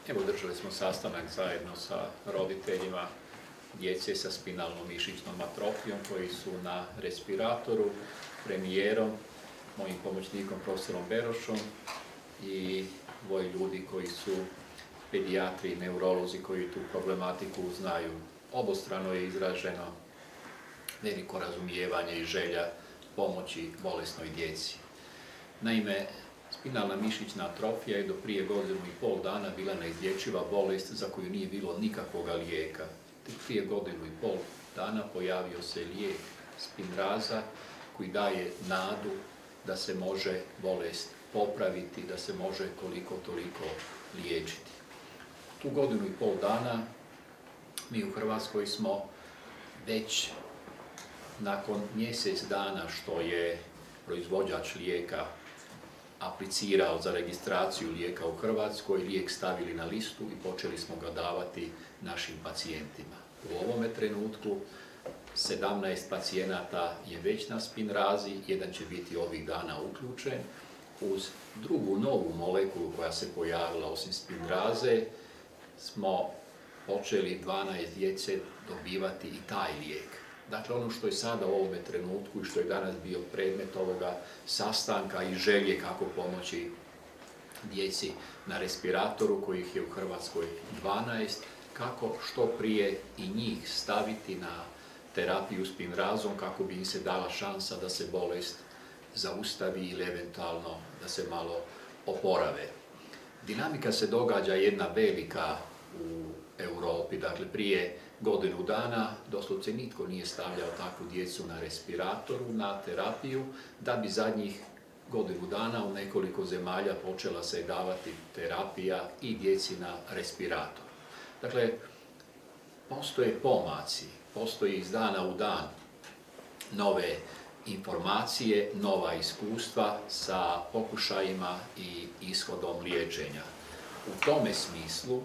Evo, držali smo sastanak zajedno sa roditeljima djece sa spinalnom mišićnom atrofijom koji su na respiratoru, premijerom, mojim pomoćnikom profesorom Berošom i dvoje ljudi koji su pedijatri i neurolozi koji tu problematiku znaju. Obostrano je izraženo veliko razumijevanje i želja pomoći bolesnoj djeci. Naime, spinalna mišićna atrofija je do prije 1,5 godina bila neizlječiva bolest za koju nije bilo nikakvog lijeka. Prije 1,5 godina pojavio se lijek Spinraza koji daje nadu da se može bolest popraviti, da se može koliko toliko liječiti. Tu 1,5 godina mi u Hrvatskoj smo već nakon mjesec dana što je proizvođač lijeka aplicirao za registraciju lijeka u Hrvatskoj, lijek stavili na listu i počeli smo ga davati našim pacijentima. U ovome trenutku 17 pacijenata je već na Spinrazi, jedan će biti ovih dana uključen. Uz drugu novu molekulu koja se pojavila osim Spinraze smo počeli 12 djece dobivati i taj lijek. Dakle, ono što je sada u ovome trenutku i što je danas bio predmet ovoga sastanka i želje kako pomoći djeci na respiratoru, kojih je u Hrvatskoj 12, kako što prije i njih staviti na terapiju Spinrazom kako bi im se dala šansa da se bolest zaustavi ili eventualno da se malo oporave. Dinamika se događa jedna velika u Europi, dakle prije 1 dana doslovce nitko nije stavljao takvu djecu na respiratoru, na terapiju, da bi zadnjih 1 dana u nekoliko zemalja počela se davati terapija i djeci na respiratoru. Dakle, postoje pomaci, postoji iz dana u dan nove informacije, nova iskustva sa pokušajima i ishodom liječenja. U tome smislu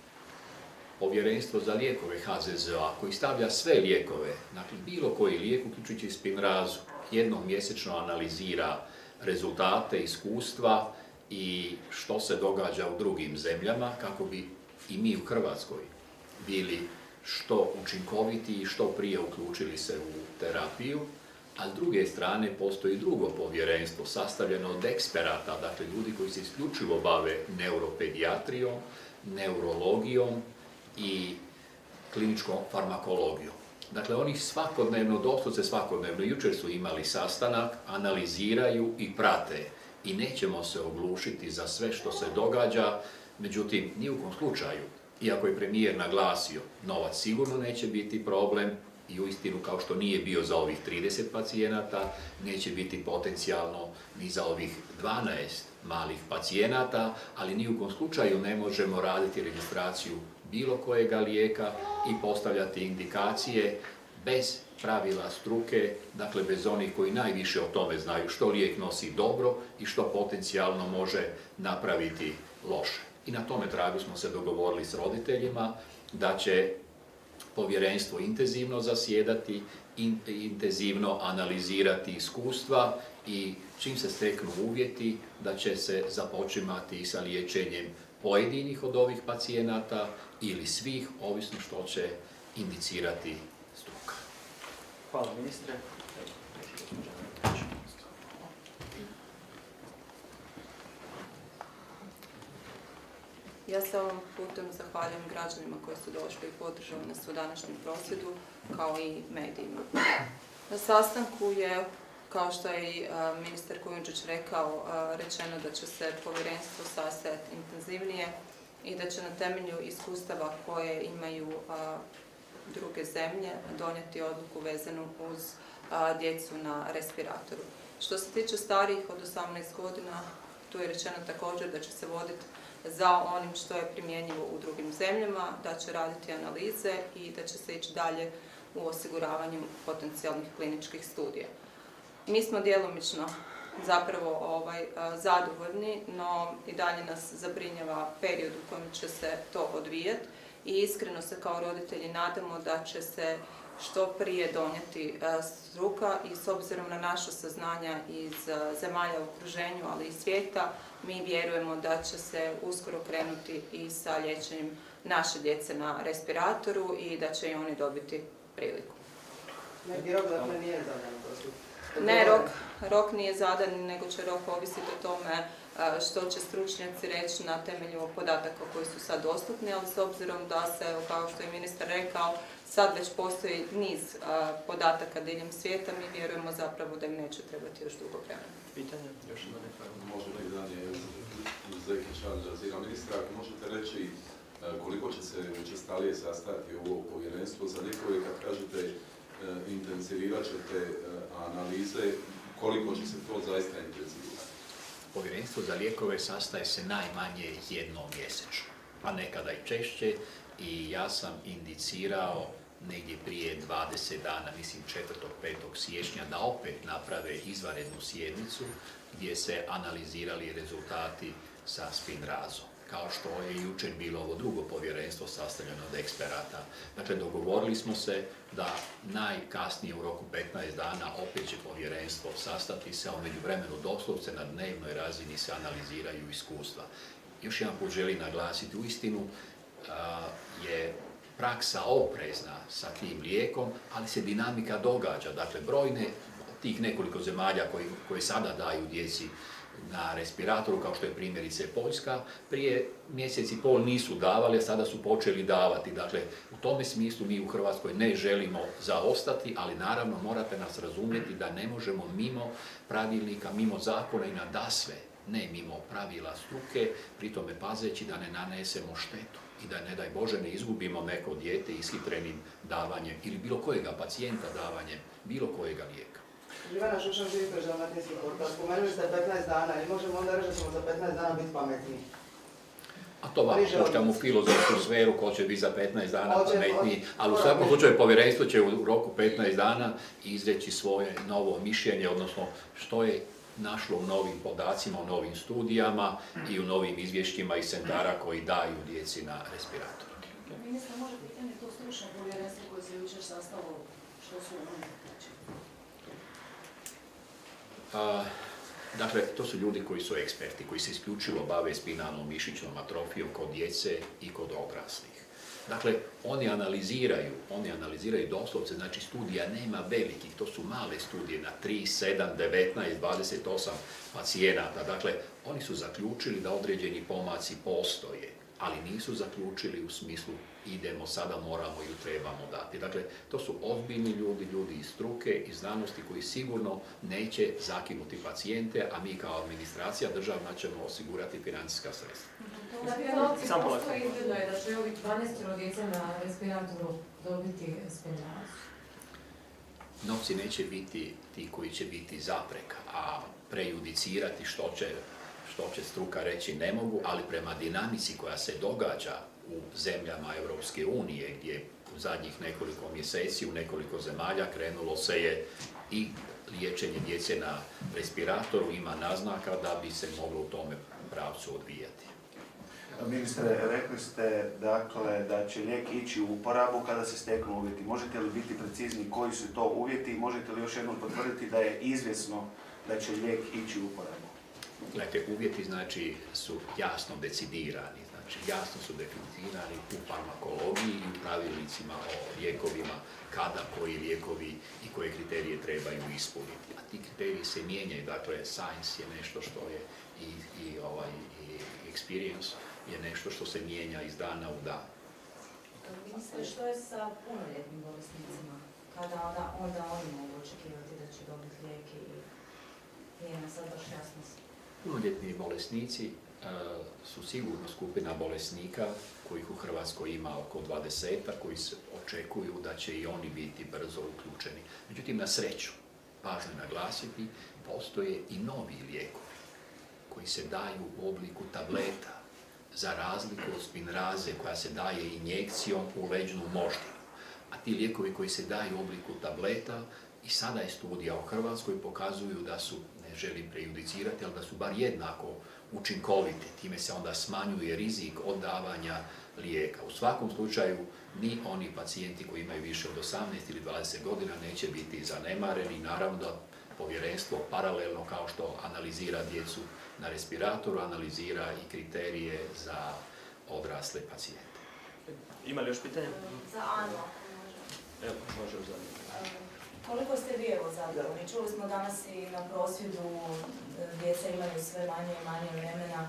Povjerenstvo za lijekove HZZO-a koji stavlja sve lijekove, dakle bilo koji lijek, uključujući Spinrazu, jednom mjesečno analizira rezultate, iskustva i što se događa u drugim zemljama kako bi i mi u Hrvatskoj bili što učinkoviti i što prije uključili se u terapiju. A s druge strane postoji drugo povjerenstvo sastavljeno od eksperata, dakle ljudi koji se isključivo bave neuropedijatrijom, neurologijom i kliničkom farmakologijom. Dakle, oni svakodnevno, doslovce svakodnevno, jučer su imali sastanak, analiziraju i prate i nećemo se oglušiti za sve što se događa, međutim, ni u kom slučaju, iako je premijer naglasio, novac sigurno neće biti problem i uistinu kao što nije bio za ovih 30 pacijenata, neće biti potencijalno ni za ovih 12 malih pacijenata, ali ni u kom slučaju ne možemo raditi registraciju bilo kojega lijeka i postavljati indikacije bez pravila struke, dakle bez onih koji najviše o tome znaju što lijek nosi dobro i što potencijalno može napraviti loše. I na tome tragu smo se dogovorili s roditeljima da će povjerenstvo intenzivno zasjedati, intenzivno analizirati iskustva i čim se steknu uvjeti da će se započimati i sa liječenjem pojedinih od ovih pacijenata ili svih, ovisno što će indicirati struka. Hvala ministre. Ja se ovom putem zahvaljujem građanima koji su došli i podržali nas u današnjem prosvjedu, kao i medijima. Na sastanku je, kao što je i ministar Kujundžić rekao, rečeno da će se povjerenstvo sastajati intenzivnije i da će na temelju iskustava koje imaju druge zemlje donijeti odluku vezanu uz djecu na respiratoru. Što se tiče starijih od 18 godina, tu je rečeno također da će se voditi za onim što je primjenjivo u drugim zemljama, da će raditi analize i da će se ići dalje u osiguravanju potencijalnih kliničkih studija. Mi smo djelomično zapravo zadovoljni, no i dalje nas zabrinjava period u kojem će se to odvijati i iskreno se kao roditelji nadamo da će se što prije donijeti struka i s obzirom na naša saznanja iz zemalja u okruženju, ali i svijeta, mi vjerujemo da će se uskoro krenuti i sa liječenjem naše djece na respiratoru i da će i oni dobiti priliku. Neki rok dakle nije zadan? Ne, rok nije zadan, nego će rok ovisiti o tome što će stručnjaci reći na temelju podataka koji su sad dostupni, ali s obzirom da se, kao što je ministar rekao, sad već postoji niz podataka diljem svijeta, mi vjerujemo zapravo da im neće trebati još dugo vremena. Pitanje? Još ima nekako? Može pitanje Zekić, Al-Jazeera. Ministra, ako možete reći koliko će se učestalije sastajati ovo povjerenstvo za lijekove, kad kažete intenzivirat ćete analize, koliko će se to zaista intenzivirati? Povjerenstvo za lijekove sastaje se najmanje jednom mjesečno, a nekada i češće, i ja sam indicirao negdje prije 20 dana, mislim 4. 5. siječnja, da opet naprave izvanrednu sjednicu gdje se analizirali rezultati sa Spinrazom. Kao što je jučer bilo ovo drugo povjerenstvo sastavljeno od eksperata. Dakle, dogovorili smo se da najkasnije u roku 15 dana opet će povjerenstvo sastati se, a u međuvremenu doslovce na dnevnoj razini se analiziraju iskustva. Još jedan put želim naglasiti, uistinu je praksa oprezna sa tim lijekom, ali se dinamika događa. Dakle, brojne tih nekoliko zemalja koji sada daju djeci na respiratoru, kao što je primjerice Poljska, prije mjesec i pol nisu davali, a sada su počeli davati. Dakle, u tome smislu mi u Hrvatskoj ne želimo zaostati, ali naravno morate nas razumjeti da ne možemo mimo pravilnika, mimo zakona i nadasve, ne mimo pravila struke, pri tome pazeći da ne nanesemo štetu i da, ne daj Bože, ne izgubimo neko dijete ishitrenim davanjem ili bilo kojega pacijenta davanjem bilo kojega lijeka. Ivana Šušan, živite za Dalmatinski portal. Spomenuli ste 15 dana i možemo onda reći da ćemo za 15 dana biti pametniji. A to vam puštam u filozofsku sferu ko će biti za 15 dana pametniji, ali u svakom slučaju povjerenstvo će u roku 15 dana izreći svoje novo mišljenje, odnosno što je našlo u novim podacima, u novim studijama i u novim izvješćima iz centara koji daju djeci na respirator. Ministra, može pitanje to stručno povjerenstvo koje se jučer sastalo, što su oni? Dakle, to su ljudi koji su eksperti, koji se isključivo bave spinalnom mišićnom atrofijom kod djece i kod odraslih. Dakle, oni analiziraju doslovce, znači studija nema velikih, to su male studije na 3, 7, 19, 28 pacijenata. Dakle, oni su zaključili da određeni pomaci postoje, ali nisu zaključili u smislu idemo sada, moramo ili trebamo dati. Dakle, to su ozbiljni ljudi iz struke i znanosti koji sigurno neće zakinuti pacijente, a mi kao administracija državna ćemo osigurati financijska sredstva. Samo postoji izgledno je da će ovih 12 djece na respiratoru dobiti Spinrazu. Novci neće biti ti koji će biti zapreka, a prejudicirati što će struka reći ne mogu, ali prema dinamici koja se događa u zemljama Europske unije, gdje u zadnjih nekoliko mjeseci u nekoliko zemalja krenulo se je i liječenje djece na respiratoru, ima naznaka da bi se moglo u tome pravcu odvijati. Ministre, rekli ste dakle da će lijek ići u uporabu kada se steknu uvjeti. Možete li biti precizni koji su to uvjeti i možete li još jednom potvrditi da je izvjesno da će lijek ići u uporabu? Gledajte, uvjeti su jasno decidirani, jasno su definirani u farmakologiji i u pravilnicima o lijekovima, kada koji lijekovi i koje kriterije trebaju ispuniti. A ti kriteriji se mijenjaju, dakle, science je nešto što je i experience je nešto što se mijenja iz dana u dan. Ministre, što je sa punoljetnim bolesnicima? Kada onda oni mogu očekivati da će dobiti lijek i nije nam sad baš jasno? Punoljetni bolesnici su sigurno skupina bolesnika kojih u Hrvatskoj ima oko 20-a koji se očekuju da će i oni biti brzo uključeni. Međutim, na sreću, važno je naglasiti, postoje i novi lijekovi koji se daju u obliku tableta, za razliku od Spinraze koja se daje injekcijom u leđnu moždinu. A ti lijekovi koji se daju u obliku tableta, i sada je studija u Hrvatskoj, pokazuju da su, ne želim prejudicirati, ali da su bar jednako učinkoviti. Time se onda smanjuje rizik od davanja lijeka. U svakom slučaju, ni oni pacijenti koji imaju više od 18 ili 20 godina neće biti zanemareni. Naravno da povjerenstvo paralelno, kao što analizira djecu na respiratoru analizira i kriterije za odrasle pacijente. Ima li još pitanja? Za Anu. Evo, može u zadnje. Koliko ste vi evo zadovoljni? Čuli smo danas i na prosvjedu, djeca imaju sve manje i manje vremena.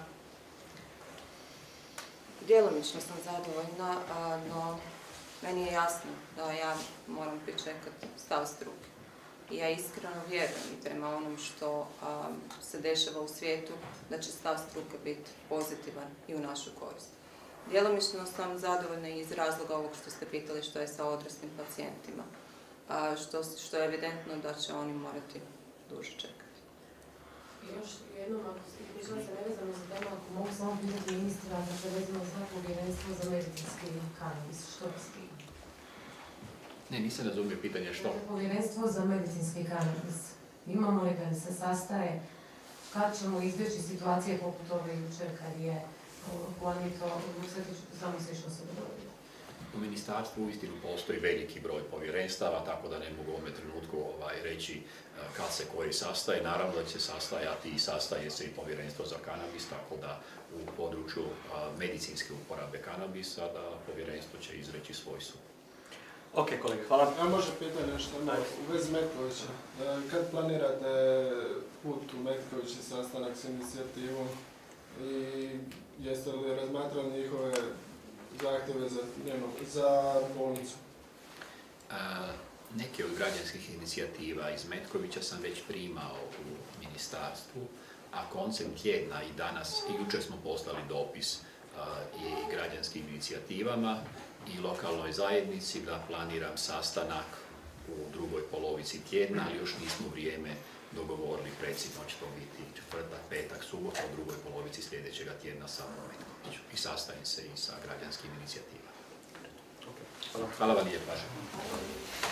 Djelomično sam zadovoljna, no meni je jasno da ja moram pričekati stav struke. I ja iskreno vjerujem i prema onom što se dešava u svijetu, da će stav struke biti pozitivan i u našu korist. Djelomično sam zadovoljna i iz razloga ovog što ste pitali što je sa odraslim pacijentima, što je evidentno da će oni morati duže čekati. Još jednom, ako se pričala se nevezano za temu, ako mogu samo pitati ministra, dakle vezano za povjerenstvo za medicinski kanabis, što bi s tim? Ne, nisam razumio pitanje što. Dakle, povjerenstvo za medicinski kanabis. Imamo li kad se sastaje, kad ćemo izbjeći situacije poput ove jučer kad je planito, samo se što se dogodilo? U ministarstvu uistinu postoji veliki broj povjerenstava, tako da ne mogu u ovome trenutku reći kad se koji sastaje. Naravno da će se sastajati i sastaje se i povjerenstvo za kanabis, tako da u području medicinske uporabe kanabisa da povjerenstvo će izreći svoj sud. Ok, kolega, hvala. A može pitati nešto u vezi Metkovića. Kad planirate put u Metković i sastanak s inicijativom i jeste li razmatrali njihove zahtjeve za bolnicu? Neke od građanskih inicijativa iz Metkovića sam već primao u ministarstvu, a koncem tjedna i danas i jučer smo poslali dopis i građanskim inicijativama i lokalnoj zajednici da planiram sastanak u drugoj polovici tjedna, ali još nismo vrijeme dogovorili precizno, će to biti četvrtak, petak, subota, u drugoj polovici sljedećega tjedna samo u Metkoviću. I sastajem se i sa građanskim inicijativama. Hvala vam lijepa.